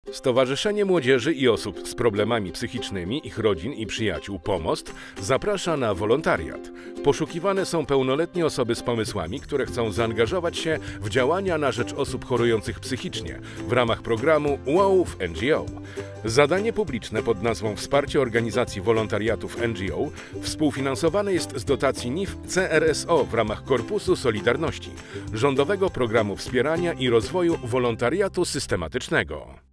Stowarzyszenie Młodzieży i Osób z Problemami Psychicznymi, ich rodzin i przyjaciół Pomost zaprasza na wolontariat. Poszukiwane są pełnoletnie osoby z pomysłami, które chcą zaangażować się w działania na rzecz osób chorujących psychicznie w ramach programu WOW w NGO. Zadanie publiczne pod nazwą Wsparcie Organizacji Wolontariatów NGO współfinansowane jest z dotacji NIF CRSO w ramach Korpusu Solidarności, rządowego programu wspierania i rozwoju wolontariatu systematycznego.